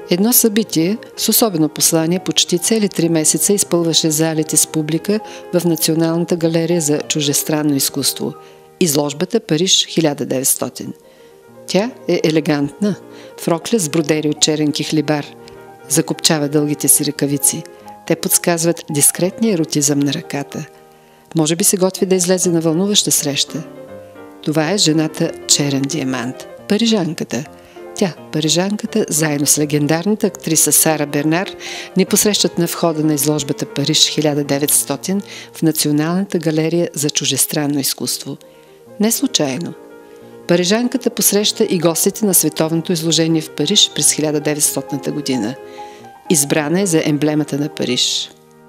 Едно събитие с особено послание почти цели 3 месеца изпълваше залите с публика в Националната галерия за чуждестранно изкуство – изложбата Париж 1900. Тя е елегантна, в рокля с бродери от черен кихлибар. Закопчава дългите си ръкавици. Те подсказват дискретния еротизъм на ръката. Може би се готви да излезе на вълнуваща среща. Това е жената Черен диамант, парижанката. Тя, парижанката, заедно с легендарната актриса Сара Бернар, ни посрещат на входа на изложбата Париж 1900 в Националната галерия за чуждестранно изкуство. Не случайно. Парижанката посреща и гостите на световното изложение в Париж през 1900 година. Избрана е за емблемата на Париж.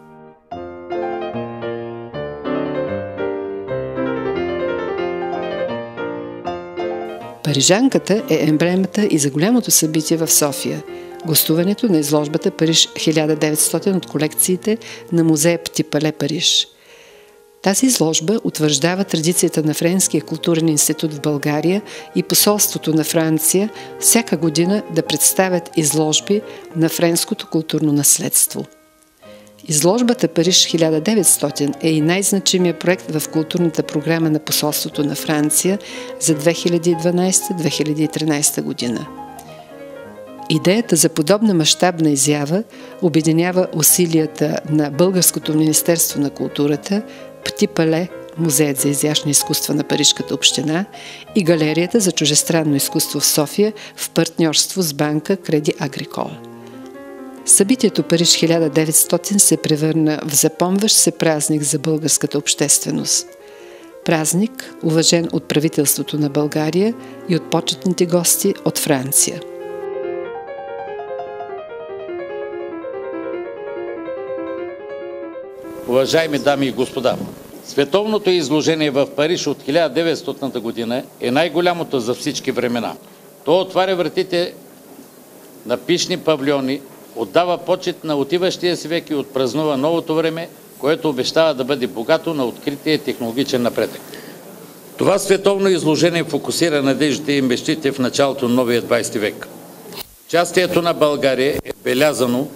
Парижанката е емблемата и за голямото събитие в София – гостуването на изложбата Париж 1900 от колекциите на музея Пти Пале Париж. Тази изложба утвърждава традицията на Френския културен институт в България и посолството на Франция всяка година да представят изложби на френското културно наследство. Изложбата Париж 1900 е и най-значимият проект в културната програма на посолството на Франция за 2012-2013 година. Идеята за подобна мащабна изява обединява усилията на Българското министерство на културата, Пти Пале, Музеят за изящни изкуства на Парижката община и Галерията за чуждестранно изкуство в София в партньорство с банка Креди Агрикол. Събитието Париж 1900 се превърна в запомващ се празник за българската общественост. Празник, уважен от правителството на България и от почетните гости от Франция. Уважаеми дами и господа, световното изложение в Париж от 1900 година е най-голямото за всички времена. То отваря вратите на пишни павилиони, отдава почет на отиващия си век и отпразнува новото време, което обещава да бъде богато на открития технологичен напредък. Това световно изложение фокусира надеждите и мечтите в началото на новия 20 век. Участието на България е белязано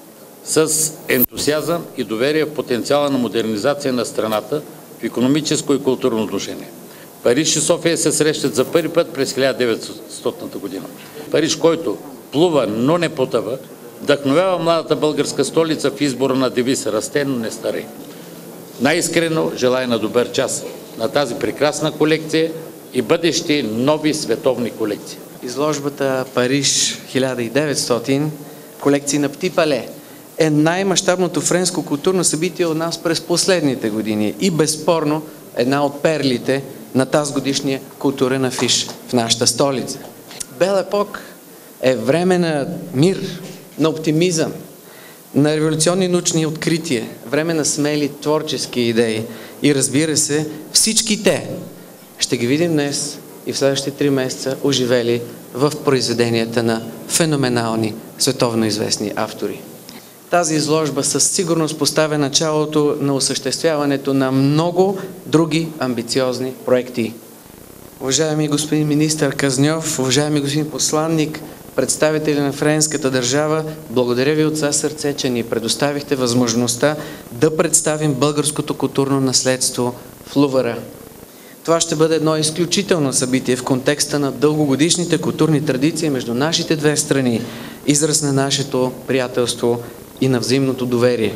с ентусиазъм и доверие в потенциала на модернизация на страната в икономическо и културно отношение. Париж и София се срещат за първи път през 1900 година. Париж, който плува, но не потъва, вдъхновява младата българска столица в избора на девиз "Расте, но не старей". Най-искрено желая на добър час на тази прекрасна колекция и бъдещи нови световни колекции. Изложбата Париж 1900, колекции на Пти Пале, е най-мащабното френско културно събитие от нас през последните години и безспорно една от перлите на тази годишния културен афиш в нашата столица. Бел епок е време на мир, на оптимизъм, на революционни научни открития, време на смели творчески идеи и, разбира се, всички те ще ги видим днес и в следващите 3 месеца оживели в произведенията на феноменални, световно известни автори. Тази изложба със сигурност поставя началото на осъществяването на много други амбициозни проекти. Уважаеми господин министър Казньов, уважаеми господин посланник, представители на френската държава, благодаря ви от все сърце, че ни предоставихте възможността да представим българското културно наследство в Лувъра. Това ще бъде едно изключително събитие в контекста на дългогодишните културни традиции между нашите две страни, израз на нашето приятелство и на взаимното доверие.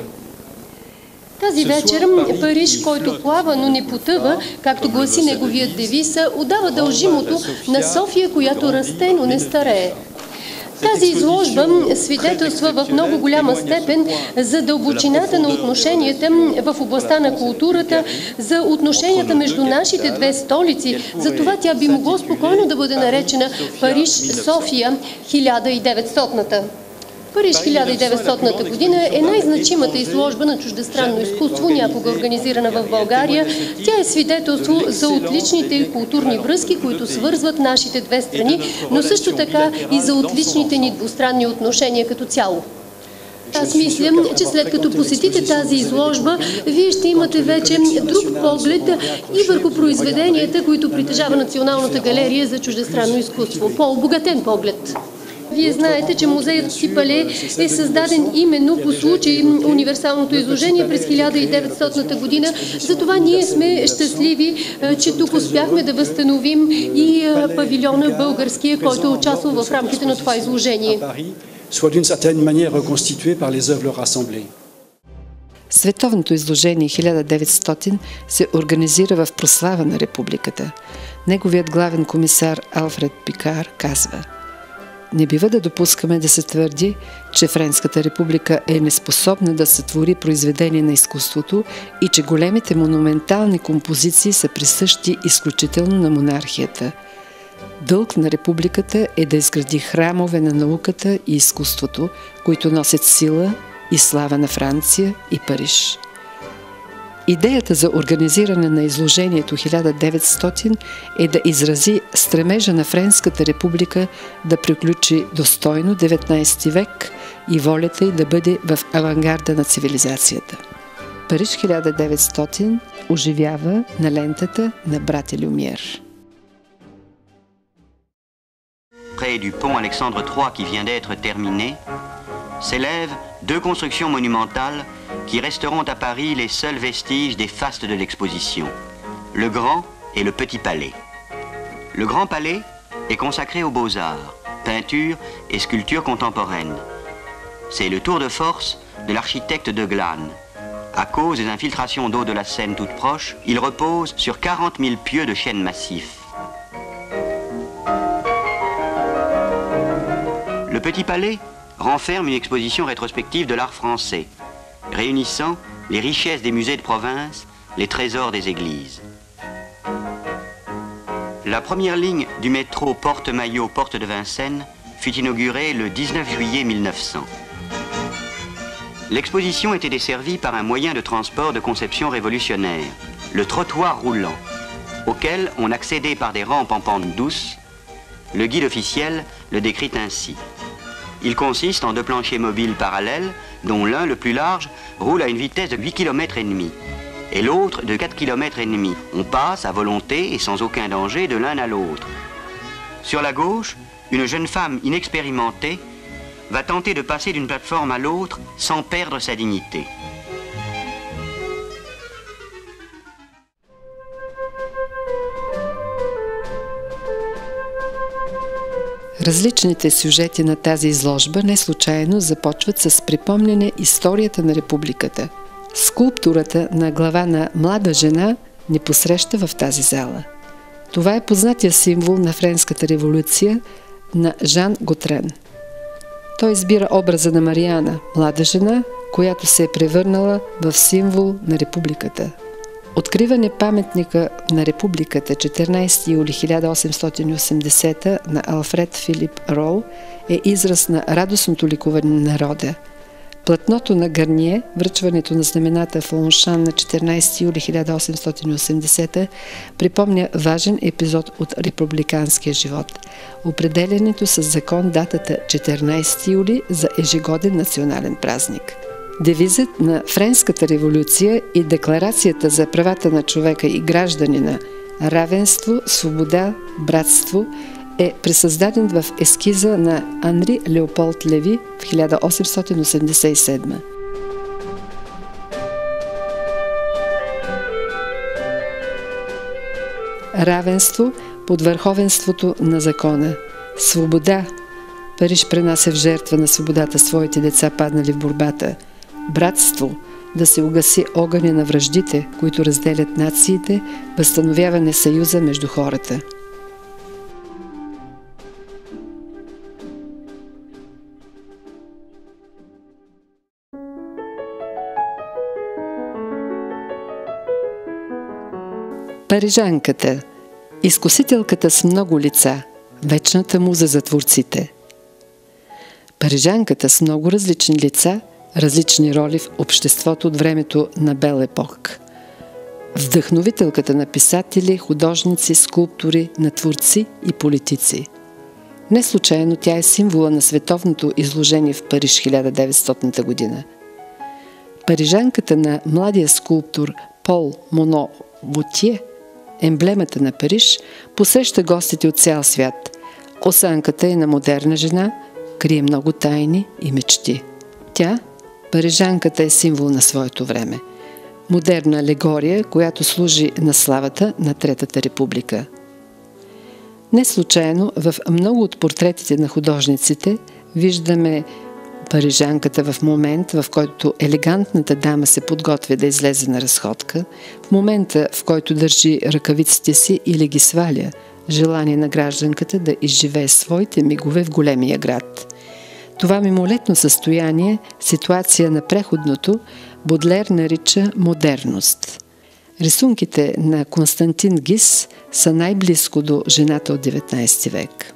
Тази вечер Париж, който плава, но не потъва, както гласи неговият девиз, отдава дължимото на София, която расте, но не старее. Тази изложба свидетелства в много голяма степен за дълбочината на отношенията в областта на културата, за отношенията между нашите две столици. Затова тя би могло спокойно да бъде наречена Париж-София 1900-та. Париж 1900 година е най-значимата изложба на чуждестранно изкуство, някога организирана в България. Тя е свидетелство за отличните културни връзки, които свързват нашите две страни, но също така и за отличните ни двустранни отношения като цяло. Аз мисля, че след като посетите тази изложба, вие ще имате вече друг поглед и върху произведенията, които притежава Националната галерия за чуждестранно изкуство. По-обогатен поглед. Вие знаете, че музеят в Птипале е създаден именно по случай универсалното изложение през 1900 година. Затова ние сме щастливи, че тук успяхме да възстановим и павилиона българския, който е участвал в рамките на това изложение. Световното изложение 1900 се организира в прослава на републиката. Неговият главен комисар Алфред Пикар казва: „Не бива да допускаме да се твърди, че Френската република е неспособна да сътвори произведение на изкуството и че големите монументални композиции са присъщи изключително на монархията. Дълг на републиката е да изгради храмове на науката и изкуството, които носят сила и слава на Франция и Париж“. Идеята за организиране на изложението 1900 е да изрази стремежа на Френската република да приключи достойно 19 век и волята й да бъде в авангарда на цивилизацията. Париж 1900 оживява на лентата на братя Люмиер. Près du pont Alexandre III qui vient d'être terminé, s'élèvent deux constructions monumentales qui resteront à Paris les seuls vestiges des fastes de l'exposition, le Grand et le Petit Palais. Le Grand Palais est consacré aux beaux-arts, peinture et sculpture contemporaine. C'est le tour de force de l'architecte de Glane. À cause des infiltrations d'eau de la Seine toute proche, il repose sur 40 000 pieux de chêne massif. Le Petit Palais renferme une exposition rétrospective de l'art français, réunissant les richesses des musées de province, les trésors des églises. La première ligne du métro Porte-Maillot-Porte de Vincennes fut inaugurée le 19 juillet 1900. L'exposition était desservie par un moyen de transport de conception révolutionnaire, le trottoir roulant, auquel on accédait par des rampes en pente douce. Le guide officiel le décrit ainsi. Il consiste en deux planchers mobiles parallèles, dont l'un, le plus large, roule à une vitesse de 8 km et demi, et l'autre de 4 km et demi. On passe à volonté et sans aucun danger de l'un à l'autre. Sur la gauche, une jeune femme inexpérimentée va tenter de passer d'une plateforme à l'autre sans perdre sa dignité. Различните сюжети на тази изложба не случайно започват с припомняне историята на републиката. Скулптурата на глава на млада жена ни посреща в тази зала. Това е познатия символ на Френската революция на Жан Готрен. Той избира образа на Мариана, млада жена, която се е превърнала в символ на републиката. Откриване паметника на републиката 14 юли 1880 на Алфред Филип Роу е израз на радостното ликуване на народа. Платното на Гарние, връчването на знамената в Лоншан на 14 юли 1880 припомня важен епизод от републиканския живот – определянето с закон датата 14 юли за ежегоден национален празник. Девизът на Френската революция и Декларацията за правата на човека и гражданина равенство, свобода, братство е пресъздаден в ескиза на Анри Леополд Леви в 1887. Равенство под върховенството на закона. Свобода. Париж пренася в жертва на свободата своите деца, паднали в борбата. Братство. Да се угаси огъня на враждите, които разделят нациите, възстановяване съюза между хората. Парижанката. Изкусителката с много лица. Вечната муза за творците. Парижанката с много различни лица, различни роли в обществото от времето на Бел епох. Вдъхновителката на писатели, художници, скулптори, на творци и политици. Не случайно тя е символа на световното изложение в Париж 1900 година. Парижанката на младия скулптор Пол Моно Бутие, емблемата на Париж, посреща гостите от цял свят. Осанката е на модерна жена, крие много тайни и мечти. Тя, парижанката, е символ на своето време. Модерна алегория, която служи на славата на Третата република. Не случайно в много от портретите на художниците виждаме парижанката в момент, в който елегантната дама се подготвя да излезе на разходка, в момента, в който държи ръкавиците си или ги сваля, желание на гражданката да изживее своите мигове в големия град. Това мимолетно състояние, ситуация на преходното, Бодлер нарича модерност. Рисунките на Константин Гис са най-близко до жената от 19 век.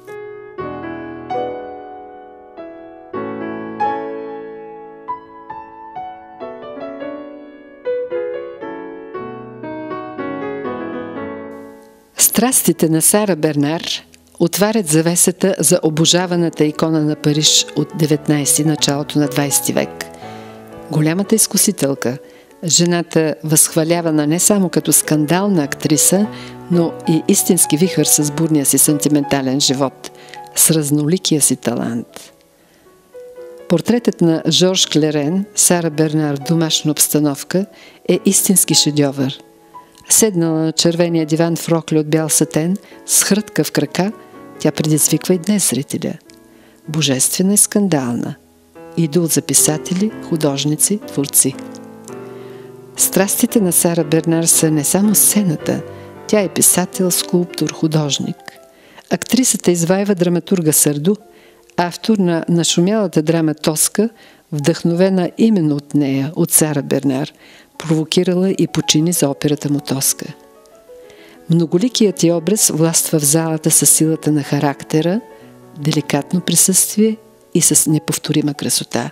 Страстите на Сара Бернар отварят завесата за обожаваната икона на Париж от 19 началото на 20 век. Голямата изкусителка, жената възхвалявана не само като скандална актриса, но и истински вихър с бурния си сантиментален живот, с разноликия си талант. Портретът на Жорж Клерен, Сара Бернар в домашна обстановка, е истински шедьовър. Седнала на червения диван в рокля от бял сатен, с хрътка в крака, тя предизвиква и днес зрителя. Божествена и скандална. Идол за писатели, художници, творци. Страстите на Сара Бернар са не само сцената, тя е писател, скулптор, художник. Актрисата извайва драматурга Сарду, автор на нашумялата драма Тоска, вдъхновена именно от нея, от Сара Бернар, провокирала и почини за операта му Тоска. Многоликият ѝ образ властва в залата със силата на характера, деликатно присъствие и с неповторима красота.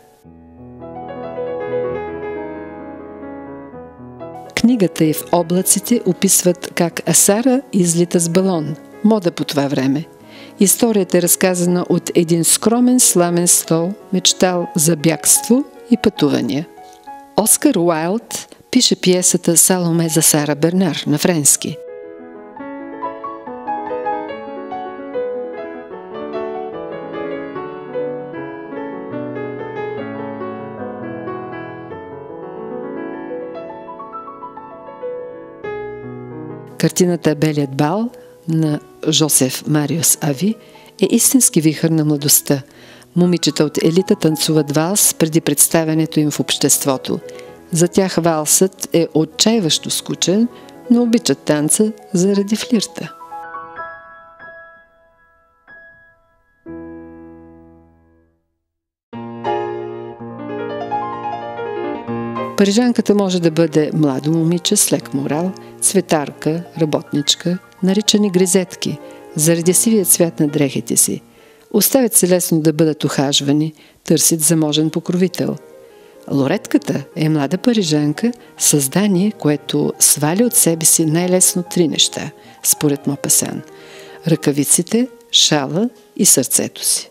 Книгата и в облаците описват как Сара излита с балон, мода по това време. Историята е разказана от един скромен сламен стол, мечтал за бягство и пътувания. Оскар Уайлд пише пиесата «Саломе» за Сара Бернар на френски. Картината «Белият бал» на Жозеф Мариус Ави е истински вихър на младостта. Момичета от елита танцуват валс преди представянето им в обществото. За тях валсът е отчаиващо скучен, но обичат танца заради флирта. Парижанката може да бъде младо момиче с лек морал, цветарка, работничка, наричани гризетки, заради сивия цвят на дрехите си. Оставят се лесно да бъдат ухажвани, търсят заможен покровител. Лоретката е млада парижанка, създание, което сваля от себе си най-лесно 3 неща, според Мопасан – ръкавиците, шала и сърцето си.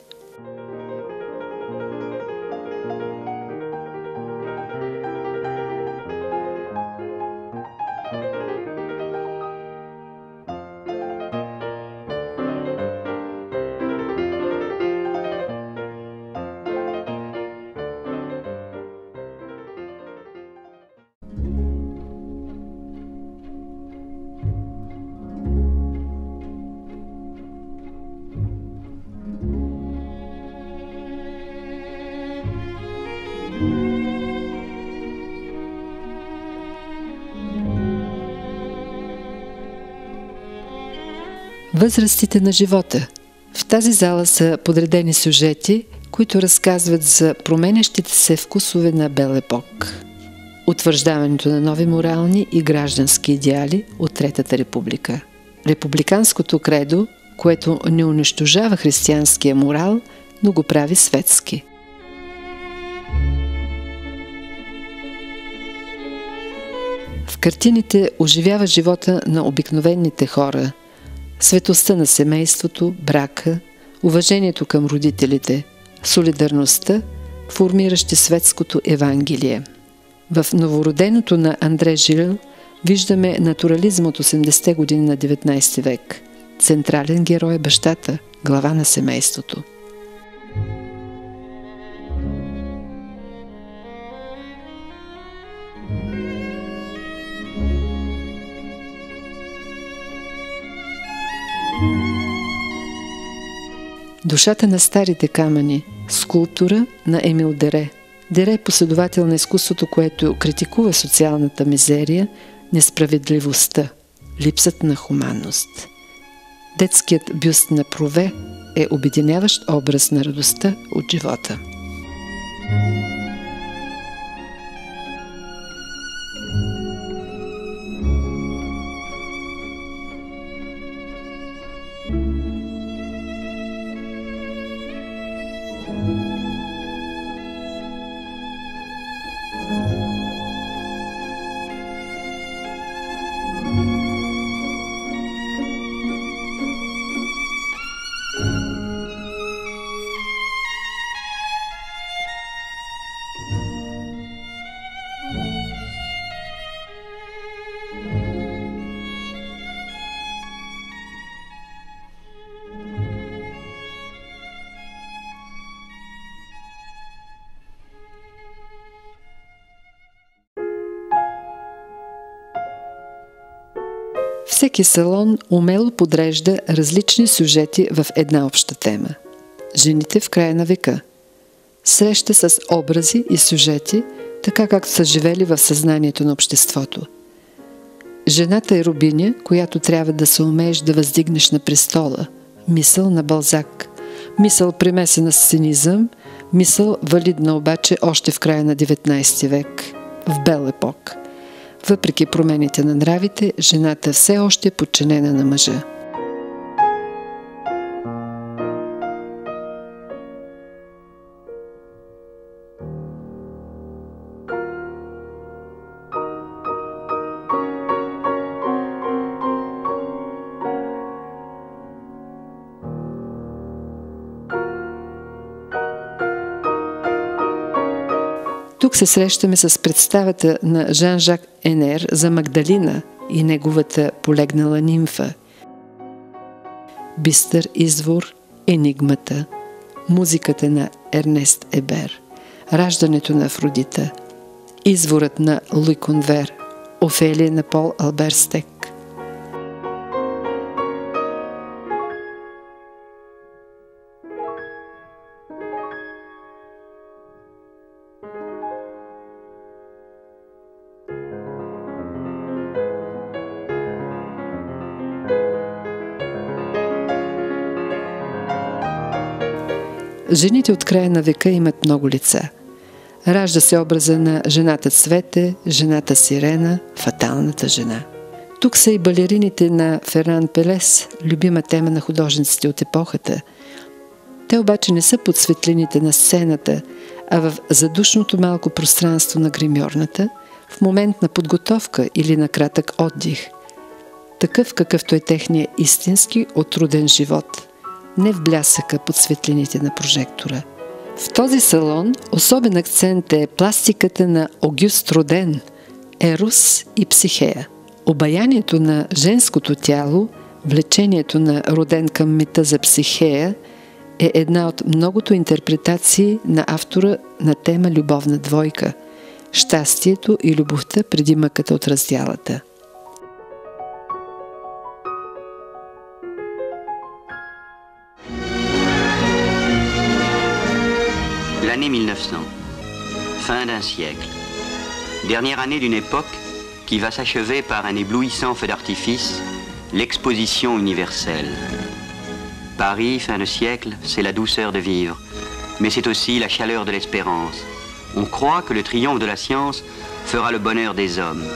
Възрастите на живота. В тази зала са подредени сюжети, които разказват за променящите се вкусове на бел епок. Утвърждаването на нови морални и граждански идеали от Третата република. Републиканското кредо, което не унищожава християнския морал, но го прави светски. В картините оживява живота на обикновените хора, светостта на семейството, брака, уважението към родителите, солидарността, формиращи светското Евангелие. В новороденото на Андре Жил виждаме натурализм от 80-те години на 19 век. Централен герой е бащата, глава на семейството. Душата на старите камъни. Скулптура на Емил Дере. Дере е последовател на изкуството, което критикува социалната мизерия, несправедливостта, липсата на хуманност. Детският бюст на Прове е обединяващ образ на радостта от живота. Всеки салон умело подрежда различни сюжети в една обща тема. Жените в края на века. Среща с образи и сюжети, така както са живели в съзнанието на обществото. Жената е рубиня, която трябва да се умееш да въздигнеш на престола. Мисъл на Балзак. Мисъл примесена с цинизъм, мисъл валидна обаче още в края на 19 век, в бел епок. Въпреки промените на нравите, жената все още е подчинена на мъжа. Тук се срещаме с представата на Жан-Жак Енер за Магдалина и неговата полегнала нимфа. Бистър извор, енигмата, музиката на Ернест Ебер, раждането на Афродита, изворът на Луи Конвер, Офелия на Пол Албер Стек. Жените от края на века имат много лица. Ражда се образа на жената Цвете, жената Сирена, фаталната жена. Тук са и балерините на Феран Пелес, любима тема на художниците от епохата. Те обаче не са под светлините на сцената, а в задушното малко пространство на гримьорната, в момент на подготовка или на кратък отдих. Такъв какъвто е техния истински отруден живот, не в блясъка под светлините на прожектора. В този салон особен акцент е пластиката на Огюст Роден, Ерос и Психея. Обаянието на женското тяло, влечението на Роден към мита за Психея е една от многото интерпретации на автора на тема любовна двойка – щастието и любовта преди мъката от раздялата. L'année 1900, fin d'un siècle, dernière année d'une époque qui va s'achever par un éblouissant feu d'artifice, l'exposition universelle. Paris, fin de siècle, c'est la douceur de vivre, mais c'est aussi la chaleur de l'espérance. On croit que le triomphe de la science fera le bonheur des hommes.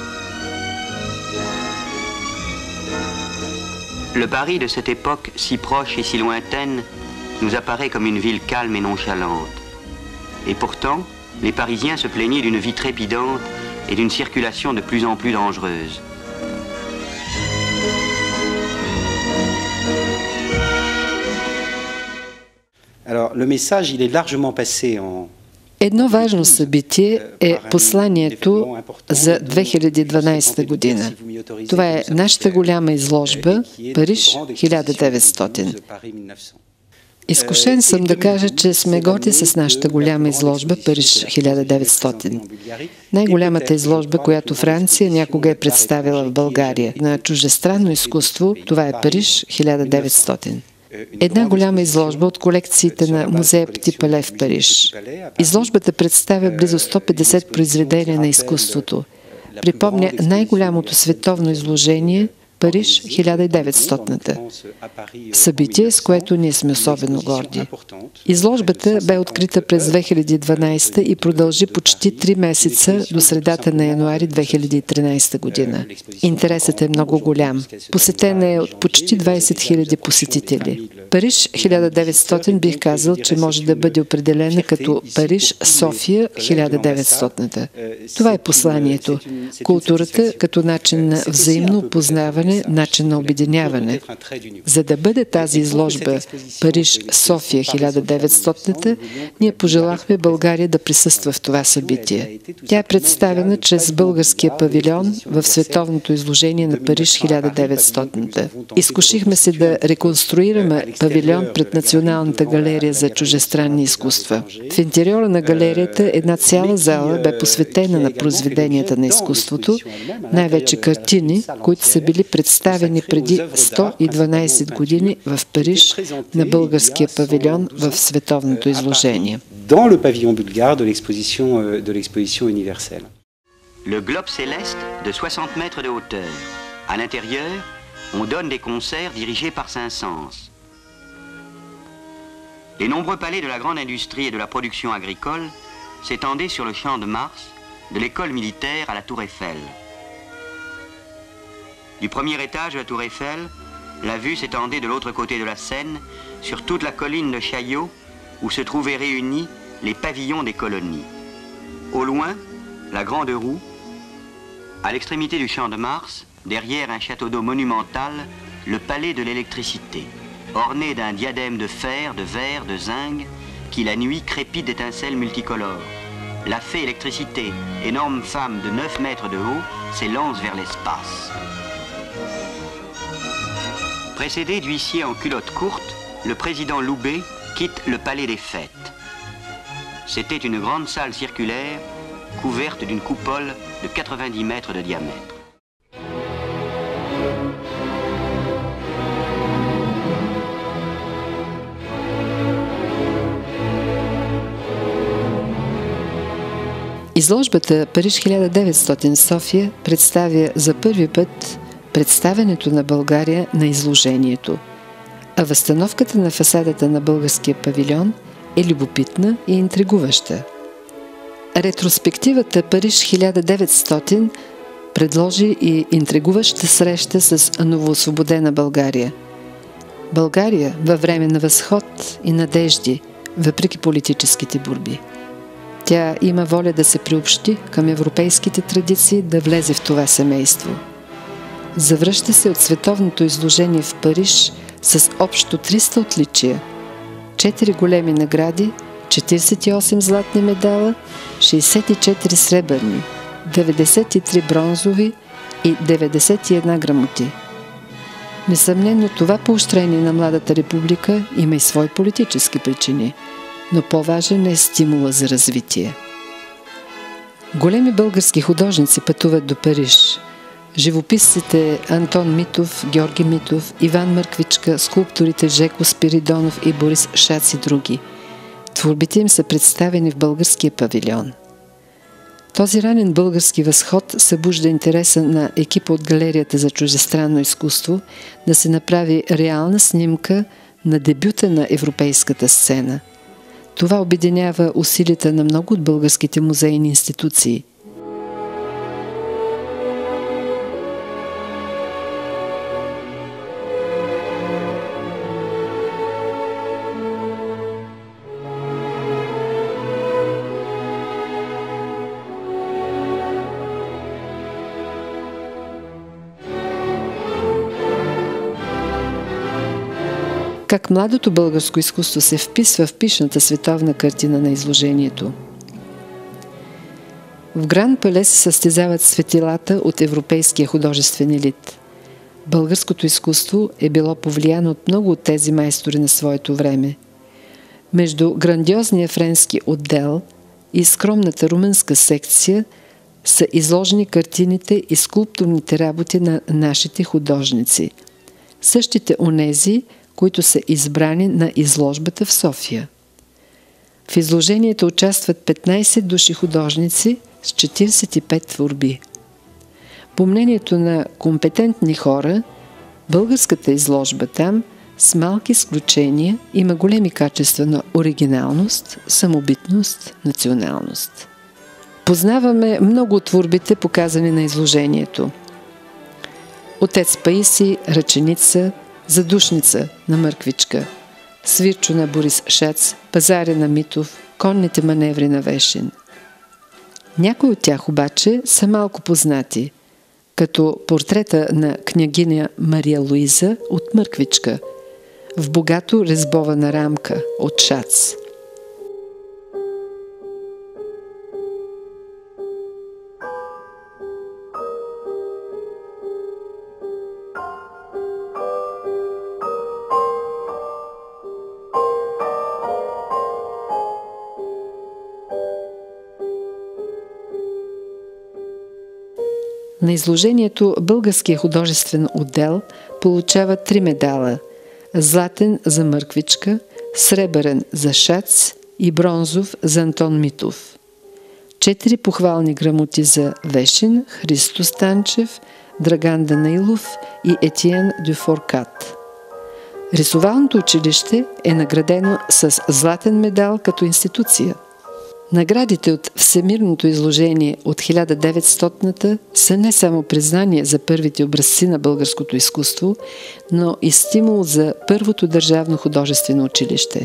Le Paris de cette époque si proche et si lointaine nous apparaît comme une ville calme et nonchalante. Et pourtant, les Parisiens se plaignaient d'une vie trépidante et d'une circulation de plus en plus dangereuse. Alors, le message, il est largement passé en... Едно важно събитие е посланието за 2012 година. Това е нашата голяма изложба Париж 1900. Изкушен съм да кажа, че сме горди с нашата голяма изложба Париж 1900. Най-голямата изложба, която Франция някога е представила в България на чуждестранно изкуство, това е Париж 1900. Една голяма изложба от колекциите на музея Пти Пале в Париж. Изложбата представя близо 150 произведения на изкуството. Припомня най-голямото световно изложение Париж 1900-та. Събитие, с което ние сме особено горди. Изложбата бе открита през 2012 и продължи почти 3 месеца до средата на януари 2013 година. Интересът е много голям. Посетена е от почти 20 000 посетители. Париж 1900 бих казал, че може да бъде определена като Париж София 1900-та. Това е посланието. Културата като начин на взаимно опознаване, начин на обединяване. За да бъде тази изложба Париж София 1900-та, ние пожелахме България да присъства в това събитие. Тя е представена чрез българския павилион в световното изложение на Париж 1900-та. Изкушихме се да реконструираме павилион пред Националната галерия за чужестранни изкуства. В интериора на галерията една цяла зала бе посветена на произведенията на изкуството, най-вече картини, които са били представени преди 112 години в Париж на българския павилион в световното изложение. Dans le pavillon bulgare de l'exposition universelle. Le globe céleste de 60 mètres de hauteur. À l'intérieur, on donne des concerts dirigés par Saint-Saëns. Les nombreux palais de la grande industrie et de la production agricole s'étendaient sur le champ de Mars, de l'école militaire à la tour Eiffel. Du premier étage de la tour Eiffel, la vue s'étendait de l'autre côté de la Seine, sur toute la colline de Chaillot, où se trouvaient réunis les pavillons des colonies. Au loin, la Grande Roue. À l'extrémité du champ de Mars, derrière un château d'eau monumental, le palais de l'électricité, orné d'un diadème de fer, de verre, de zinc, qui la nuit crépite d'étincelles multicolores. La fée électricité, énorme femme de 9 mètres de haut, s'élance vers l'espace. Précédé d'huissier en culotte courte, le président Loubet quitte le palais des fêtes. C'était une grande salle circulaire couverte d'une coupole de 90 mètres de diamètre. Изложбата Париж 1900 София представя за първи път представянето на България на изложението, а възстановката на фасадата на българския павилион е любопитна и интригуваща. Ретроспективата Париж 1900 предложи и интригуваща среща с новоосвободена България. България във време на възход и надежди, въпреки политическите борби. Тя има воля да се приобщи към европейските традиции, да влезе в това семейство. Завръща се от световното изложение в Париж с общо 300 отличия, 4 големи награди, 48 златни медала, 64 сребърни, 93 бронзови и 91 грамоти. Несъмнено това поощрение на младата република има и свои политически причини, но по-важен е стимула за развитие. Големи български художници пътуват до Париж. Живописците Антон Митов, Георги Митов, Иван Мърквичка, скулпторите Жеко Спиридонов и Борис Шац и други. Творбите им са представени в българския павилион. Този ранен български възход събужда интереса на екипа от Галерията за чуждестранно изкуство да се направи реална снимка на дебюта на европейската сцена. Това обединява усилията на много от българските музейни институции. Как младото българско изкуство се вписва в пишната световна картина на изложението. В Гран Пале се състезават светилата от европейския художествен елит. Българското изкуство е било повлияно от много от тези майстори на своето време. Между грандиозния френски отдел и скромната румънска секция са изложени картините и скулптурните работи на нашите художници. Същите онези, които са избрани на изложбата в София. В изложението участват 15 души художници с 45 творби. По мнението на компетентни хора, българската изложба там, с малки изключения, има големи качества на оригиналност, самобитност, националност. Познаваме много от творбите, показани на изложението. Отец Паисий, Ръченица, Задушница на Мърквичка, Свирчо на Борис Шац, Пазаря на Митов, Конните маневри на Вешин. Някои от тях обаче са малко познати, като портрета на княгиня Мария Луиза от Мърквичка, в богато резбована рамка от Шац. На изложението Българския художествен отдел получава 3 медала – златен за Мърквичка, сребърен за Шац и бронзов за Антон Митов. 4 похвални грамоти за Вешин, Христо Станчев, Драган Данаилов и Етиен Дюфоркат. Рисувалното училище е наградено с златен медал като институция. Наградите от Всемирното изложение от 1900-та са не само признание за първите образци на българското изкуство, но и стимул за първото държавно художествено училище.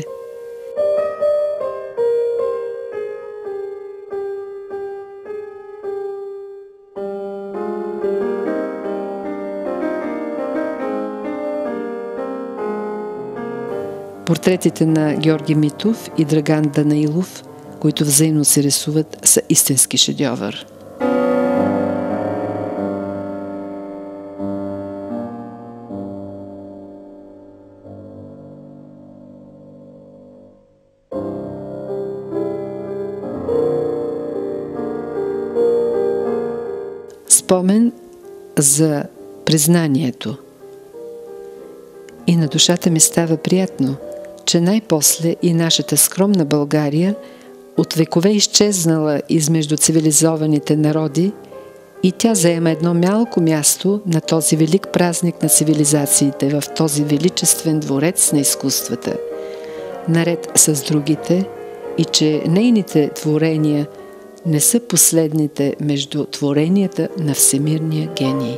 Портретите на Георги Митов и Драган Данаилов, които взаимно се рисуват, са истински шедьовър. Спомен за признанието. И на душата ми става приятно, че най-после и нашата скромна България, от векове изчезнала измежду цивилизованите народи, и тя заема едно малко място на този велик празник на цивилизациите, в този величествен дворец на изкуствата, наред с другите, и че нейните творения не са последните между творенията на всемирния гений.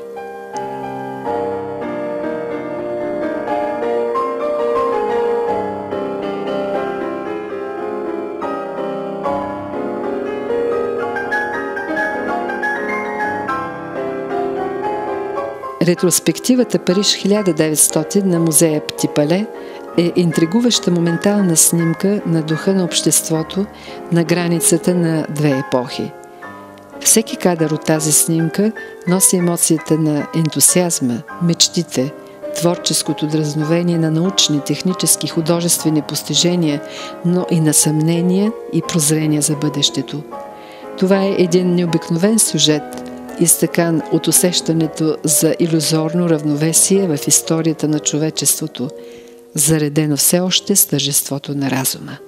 Ретроспективата Париж 1900 на музея Пти Пале е интригуваща моментална снимка на духа на обществото на границата на две епохи. Всеки кадър от тази снимка носи емоцията на ентусиазма, мечтите, творческото дразновение на научни, технически, художествени постижения, но и на съмнения и прозрения за бъдещето. Това е един необикновен сюжет, изтъкан от усещането за илюзорно равновесие в историята на човечеството, заредено все още с тържеството на разума.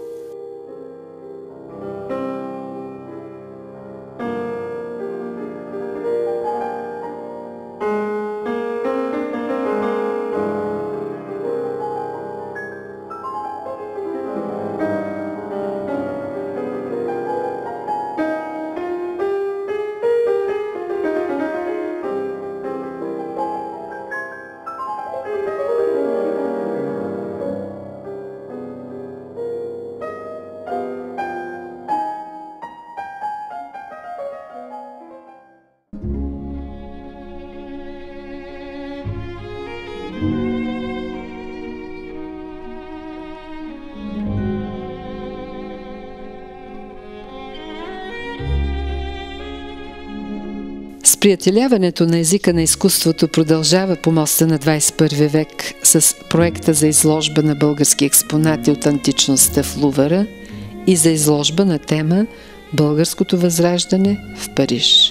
Сприятеляването на езика на изкуството продължава по моста на 21 век с проекта за изложба на български експонати от античността в Лувъра и за изложба на тема «Българското възраждане в Париж».